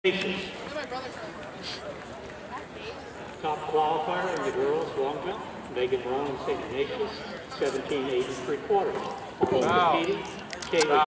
Top qualifier in the girls long jump, Megan Rowan St. Ignatius, 17.8 3/4. Competing, Kayla